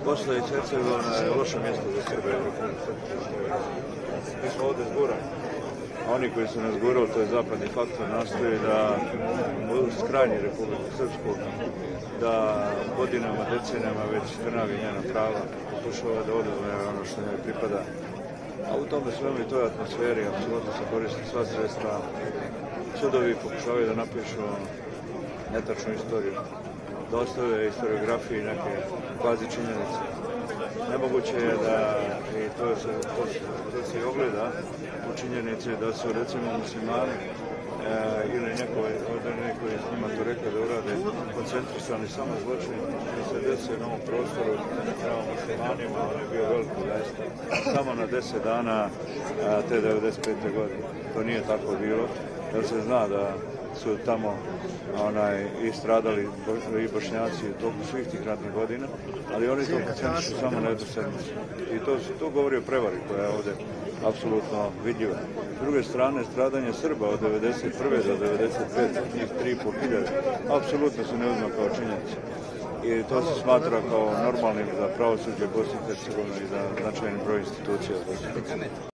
Bosna i Hercegovina je loše mjesto za Srbe. Mi smo ovdje zgurani. Oni koji su nas gurali, to je zapadni faktor, nastoji da skrajni Republiku Srpsku, da godinama, decenijama već trnavi njena prava, pokušava da oduzme ono što njoj pripada. A u tome svemu i toj atmosferi apsolutno se koriste sva sredstva. Sudovi pokušavaju da napišu netačnu istoriju, da ostave historiografiji i neke kvazi činjenice. Nemoguće je da, i to se i ogleda u činjenici, da su recimo muslimani ili neko je s njima to rekao da urade koncentrisani samo zločini koji se desi na ovom prostoru prema muslimanima, on je bio veliko zaista. Samo na 10 dana te 95. godine. To nije tako bilo, jer se zna da su tamo i stradali i Bošnjaci u toku svih tih ratnih godina, ali oni to koncentrišu samo na jednu sedmicu. I to govori o prevari koja je ovdje apsolutno vidljiva. S druge strane, stradanje Srba od 1991. do 1995. njih 3.500, apsolutno se ne uzme kao činjenica. I to se smatra kao normalnim za pravosuđe Bosne i Hercegovine i za značajni broj institucija.